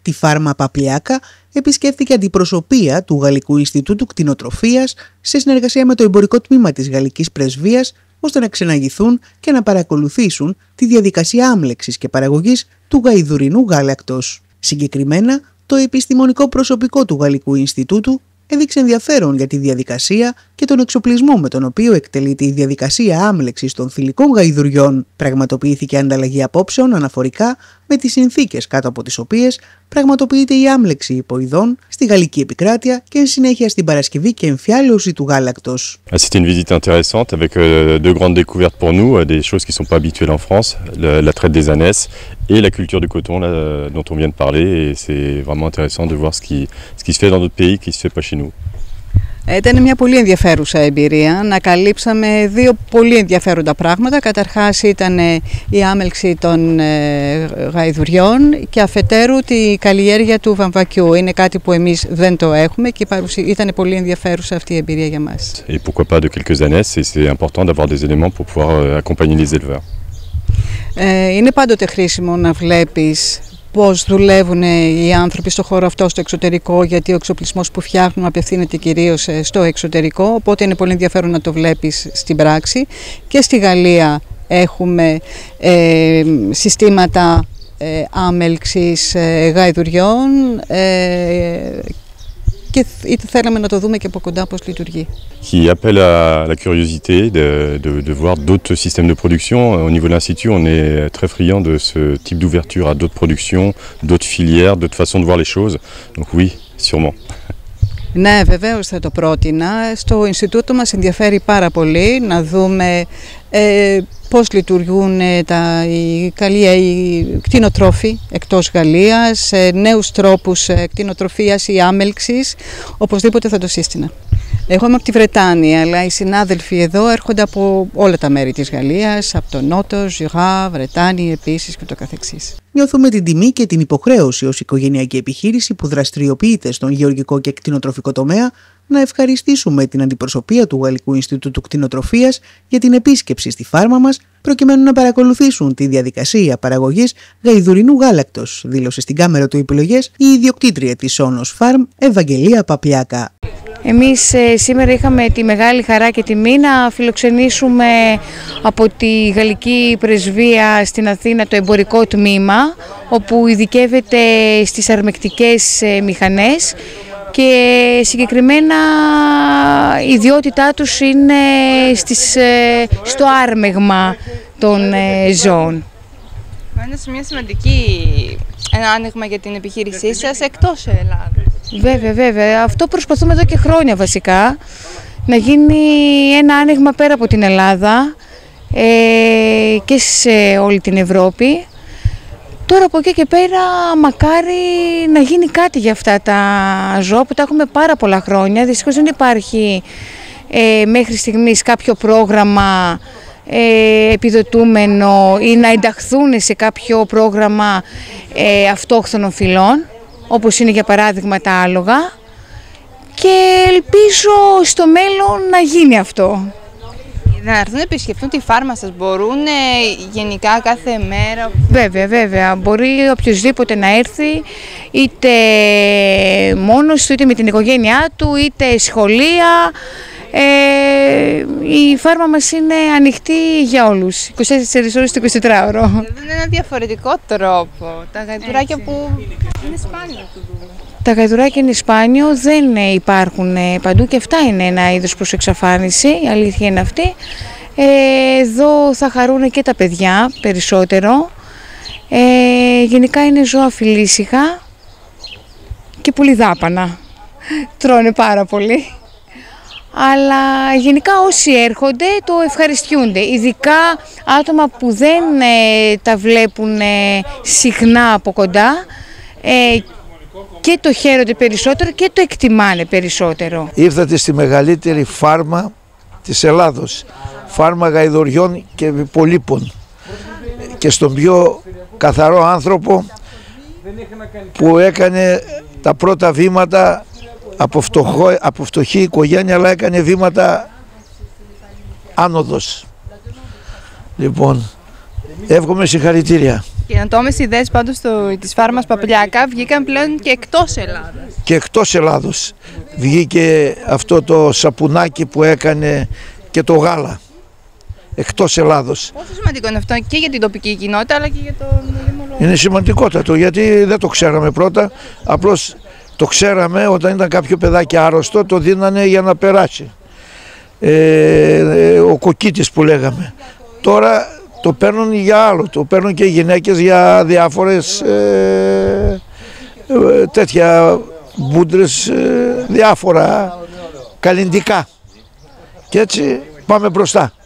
Τη φάρμα Παπλιάκα επισκέφθηκε αντιπροσωπεία του Γαλλικού Ινστιτούτου Κτηνοτροφίας σε συνεργασία με το εμπορικό τμήμα της Γαλλικής Πρεσβείας, ώστε να ξεναγηθούν και να παρακολουθήσουν τη διαδικασία άμλεξης και παραγωγής του γαϊδουρινού γάλακτος. Συγκεκριμένα, το επιστημονικό προσωπικό του Γαλλικού Ινστιτούτου έδειξε ενδιαφέρον για τη διαδικασία και τον εξοπλισμό με τον οποίο εκτελείται η διαδικασία άμλεξης των θηλυκών γαϊδουριών. Πραγματοποιήθηκε ανταλλαγή απόψεων αναφορικά με τις συνθήκες κάτω από τις οποίες πραγματοποιείται η άμλεξη υποειδών στη γαλλική επικράτεια και εν συνέχεια στην παρασκευή και εμφιάλωση του γάλακτος. C'était une visite intéressante avec deux grandes découvertes pour nous, des choses qui ne sont pas habituelles en France, la traite des ânesses et la culture du coton là, dont on vient de parler. Et c'est vraiment intéressant de voir ce qui se fait dans d'autres pays, qui se fait pas chez nous. Ήταν μια πολύ ενδιαφέρουσα εμπειρία. Ανακαλύψαμε δύο πολύ ενδιαφέροντα πράγματα. Καταρχάς ήταν η άμελξη των γαϊδουριών και αφετέρου τη καλλιέργεια του βαμβακιού. Είναι κάτι που εμείς δεν το έχουμε και ήταν πολύ ενδιαφέρουσα αυτή η εμπειρία για μας. Et pourquoi pas de quelques ânesses, et c'est important d'avoir des éléments pour pouvoir accompagner les éleveurs. Είναι πάντοτε χρήσιμο να βλέπεις πώς δουλεύουν οι άνθρωποι στο χώρο αυτό στο εξωτερικό, γιατί ο εξοπλισμός που φτιάχνουν απευθύνεται κυρίως στο εξωτερικό, οπότε είναι πολύ ενδιαφέρον να το βλέπεις στην πράξη. Και στη Γαλλία έχουμε συστήματα άμελξης γαϊδουριών και θέλαμε να το δούμε και από κοντά πώς λειτουργεί. Qui appelle à la curiosité de voir d'autres systèmes de production. Au niveau de l'Institut, on est très friand de ce type d'ouverture à d'autres productions, d'autres filières, d'autres façons de voir les choses. Donc oui, sûrement. Ναι, βεβαίως θα το πρότεινα. Στο Ινστιτούτο μας ενδιαφέρει πάρα πολύ να δούμε πώς λειτουργούν οι κτηνοτρόφοι εκτός Γαλλίας, νέους τρόπους κτηνοτροφίας ή άμελξης. Οπωσδήποτε θα το σύστηνα. Εγώ είμαι από τη Βρετάνια, αλλά οι συνάδελφοι εδώ έρχονται από όλα τα μέρη της Γαλλίας, από τον Νότο, Ζουρά, Βρετάνη επίσης και το καθεξής. Νιώθουμε την τιμή και την υποχρέωση ως οικογενειακή επιχείρηση που δραστηριοποιείται στον γεωργικό και κτηνοτροφικό τομέα να ευχαριστήσουμε την αντιπροσωπεία του Γαλλικού Ινστιτούτου Κτηνοτροφίας για την επίσκεψη στη φάρμα μας, προκειμένου να παρακολουθήσουν τη διαδικασία παραγωγής γαϊδουρινού γάλακτος, δήλωσε στην κάμερα του επιλογές η ιδιοκτήτρια της Σόνος Φάρμ, Ευαγγελία Παπλιάκα. Εμείς σήμερα είχαμε τη μεγάλη χαρά και τιμή να φιλοξενήσουμε από τη Γαλλική Πρεσβεία στην Αθήνα το εμπορικό τμήμα, όπου ειδικεύεται στις αρμεκτικές μηχανές και συγκεκριμένα η ιδιότητά τους είναι στο άρμεγμα των ζώων. Είναι ένα άνοιγμα για την επιχείρησή σας εκτός Ελλάδας. Βέβαια. Αυτό προσπαθούμε εδώ και χρόνια βασικά, να γίνει ένα άνοιγμα πέρα από την Ελλάδα και σε όλη την Ευρώπη. Τώρα από εκεί και πέρα μακάρι να γίνει κάτι για αυτά τα ζώα που τα έχουμε πάρα πολλά χρόνια. Δυστυχώς δεν υπάρχει μέχρι στιγμής κάποιο πρόγραμμα επιδοτούμενο ή να ενταχθούν σε κάποιο πρόγραμμα αυτόχθονων φυλών, όπως είναι για παράδειγμα τα άλογα, και ελπίζω στο μέλλον να γίνει αυτό. Να έρθουν να επισκεφτούν τη φάρμα σας, μπορούν γενικά κάθε μέρα? Βέβαια, μπορεί οποιοσδήποτε να έρθει, είτε μόνος του, είτε με την οικογένειά του, είτε σχολεία. Η φάρμα μας είναι ανοιχτή για όλους, 24 ώρες το 24ωρο. Είναι ένα διαφορετικό τρόπο, τα γαϊδουράκια που είναι σπάνιο να το δούμε. Τα γαϊδουράκια είναι σπάνιο, δεν υπάρχουν παντού και αυτά είναι ένα είδος προς εξαφάνιση, η αλήθεια είναι αυτή. Εδώ θα χαρούν και τα παιδιά περισσότερο. Γενικά είναι ζώα φιλήσυχα και πολύ δάπανα, τρώνε πάρα πολύ. Αλλά γενικά όσοι έρχονται το ευχαριστιούνται, ειδικά άτομα που δεν τα βλέπουν συχνά από κοντά και το χαίρονται περισσότερο και το εκτιμάνε περισσότερο. Ήρθατε στη μεγαλύτερη φάρμα της Ελλάδος, φάρμα γαϊδουριών και πολύπων, και στον πιο καθαρό άνθρωπο που έκανε τα πρώτα βήματα από φτωχή οικογένεια, αλλά έκανε βήματα άνοδος. Λοιπόν, Εύχομαι συγχαρητήρια. Οι καινοτόμες ιδέες πάντως της φάρμας Παπλιάκα βγήκαν πλέον και εκτός Ελλάδας. Και εκτός Ελλάδος. Βγήκε αυτό το σαπουνάκι που έκανε και το γάλα. Εκτός Ελλάδος. Πόσο σημαντικό είναι αυτό και για την τοπική κοινότητα αλλά και για τον Δήμο? Είναι σημαντικότατο γιατί δεν το ξέραμε πρώτα. Απλώς το ξέραμε όταν ήταν κάποιο παιδάκι άρρωστο, το δίνανε για να περάσει. Ο κοκκίτης που λέγαμε. Τώρα το παίρνουν για άλλο, το παίρνουν και οι γυναίκες για διάφορες τέτοια μπούντρες, διάφορα καλλιντικά. Και έτσι πάμε μπροστά.